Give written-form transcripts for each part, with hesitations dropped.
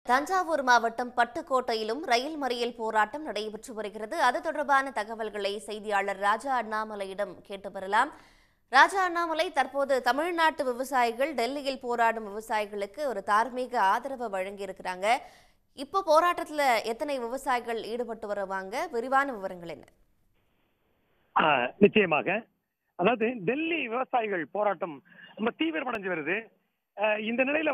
தஞ்சாவூர் மாவட்டம் பட்டுக்கோட்டையிலும் ரயில் மறியல் போராட்டம் நடைபெற்று வருகிறது. அது தொடர்பான தகவல்களை செய்தியாளர் ராஜா அண்ணாமலையிடம் கேட்டு பெறலாம். ராஜா அண்ணாமலை, தற்போது தமிழ்நாட்டு விவசாயிகள் டெல்லியில் போராடும் விவசாயிகளுக்கு ஒரு தார்மீக ஆதரவை வழங்கியிருக்கிறாங்க. இப்போ போராட்டத்தில் எத்தனை விவசாயிகள் ஈடுபட்டு வருவாங்க? விரிவான விவரங்கள் என்ன? நிச்சயமாக, அதாவது டெல்லி விவசாயிகள் போராட்டம் ரொம்ப தீவிரமடைஞ்சு வருது. இந்த நிலையில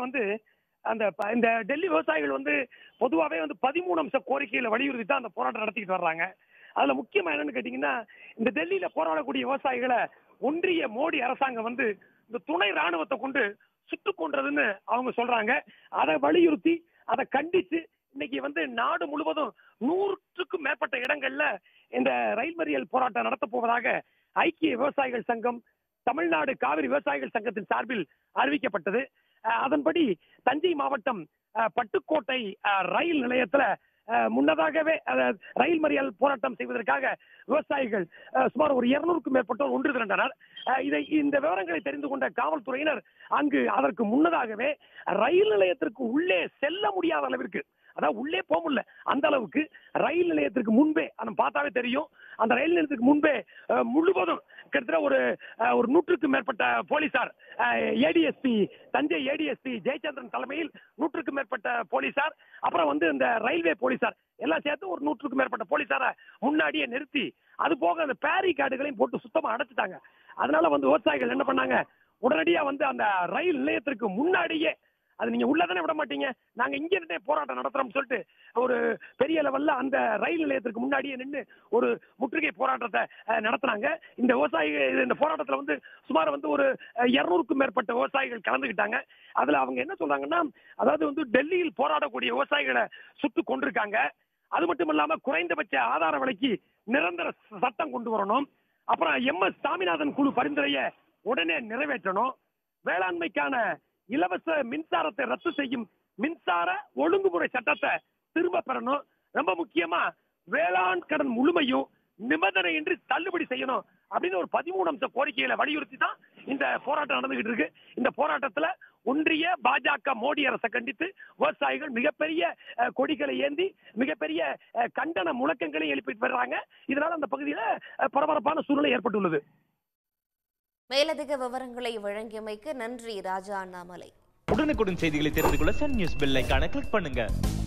இந்த டெல்லி விவசாயிகள் பொதுவாகவே 13 அம்ச கோரிக்கைகளை வலியுறுத்தி தான் அந்த போராட்டம் நடத்திக்கிட்டு வர்றாங்க. அதுல முக்கியமா என்னன்னு கேட்டீங்கன்னா, இந்த டெல்லியில போராடக்கூடிய விவசாயிகளை ஒன்றிய மோடி அரசாங்கம் இந்த துணை ராணுவத்தை கொண்டு சுட்டு கொன்றதுன்னு அவங்க சொல்றாங்க. அதை வலியுறுத்தி அதை கண்டிச்சு இன்னைக்கு நாடு முழுவதும் 100க்கும் மேற்பட்ட இடங்கள்ல இந்த ரயில் மறியல் போராட்டம் நடத்த போவதாக ஐக்கிய விவசாயிகள் சங்கம், தமிழ்நாடு காவிரி விவசாயிகள் சங்கத்தின் சார்பில் அறிவிக்கப்பட்டது. அதன்படி தஞ்சை மாவட்டம் பட்டுக்கோட்டை ரயில் நிலையத்துல முன்னதாகவே ரயில் மறியல் போராட்டம் செய்வதற்காக விவசாயிகள் சுமார் ஒரு 200க்கும் மேற்பட்டோர் ஒன்று திரண்டனர். இந்த விவரங்களை தெரிந்து கொண்ட காவல்துறையினர் அங்கு அதற்கு முன்னதாகவே ரயில் நிலையத்திற்கு உள்ளே செல்ல முடியாத அளவிற்கு, அதாவது உள்ளே போக முடியல அந்த அளவுக்கு, ரயில் நிலையத்திற்கு முன்பே பார்த்தாவே தெரியும், அந்த ரயில் நிலையத்துக்கு முன்பே முழுவதும் கிட்டத்தட்ட ஒரு 100க்கும் மேற்பட்ட போலீசார், ஏடிஎஸ்பி தஞ்சை ஏடிஎஸ்பி ஜெயச்சந்திரன் தலைமையில் 100க்கும் மேற்பட்ட போலீசார், அப்புறம் இந்த ரயில்வே போலீசார் எல்லாம் சேர்த்து ஒரு 100க்கும் மேற்பட்ட போலீசாரை முன்னாடியே நிறுத்தி, அது போக அந்த பேரி கார்டுகளையும் போட்டு சுத்தமா அடைச்சிட்டாங்க. அதனால விவசாயிகள் என்ன பண்ணாங்க, உடனடியா அந்த ரயில் நிலையத்திற்கு முன்னாடியே, அது நீங்க உள்ளதானே விட மாட்டீங்க, நாங்க இங்க இருந்தே போராட்டம் நடத்துறோம் சொல்லிட்டு ஒரு பெரிய லெவல்ல அந்த ரயில் நிலையத்திற்கு முன்னாடியே நின்று ஒரு முற்றுகை போராட்டத்தை நடத்தினாங்க. இந்த விவசாயிகள் இந்த போராட்டத்துல சுமார் ஒரு 200க்கும் மேற்பட்ட விவசாயிகள் கலந்துகிட்டாங்க. அதுல அவங்க என்ன சொல்றாங்கன்னா, அதாவது டெல்லியில் போராடக்கூடிய விவசாயிகளை சுட்டு கொண்டிருக்காங்க. அது மட்டும் இல்லாம குறைந்தபட்ச ஆதார விலைக்கு நிரந்தர சட்டம் கொண்டு வரணும், அப்புறம் MS சாமிநாதன் குழு பரிந்துரையை உடனே நிறைவேற்றணும், வேளாண்மைக்கான இலவச மின்சாரத்தை ரத்து செய்யும் மின்சார ஒழுங்குமுறை சட்டத்தை திரும்ப பெறணும், ரொம்ப முக்கியமா வேளாண் கடன் முழுமையும் நிபந்தனையின்றி தள்ளுபடி செய்யணும் அப்படின்னு ஒரு 13 அம்ச கோரிக்கைகளை வலியுறுத்தி தான் இந்த போராட்டம் நடந்துகிட்டு இருக்கு. இந்த போராட்டத்துல ஒன்றிய பாஜக மோடி அரசை கண்டித்து விவசாயிகள் மிகப்பெரிய கொடிகளை ஏந்தி மிகப்பெரிய கண்டன முழக்கங்களை எழுப்பிட்டு வர்றாங்க. இதனால அந்த பகுதியில பரபரப்பான சூழ்நிலை ஏற்பட்டுள்ளது. மேலதிக விவரங்களை வழங்கியமைக்கு நன்றி ராஜா அண்ணாமலை. உடனுக்குடன் செய்திகளை தெரிந்து கொள்ள சன் நியூஸ் பெல் ஐகானை கிளிக் பண்ணுங்க.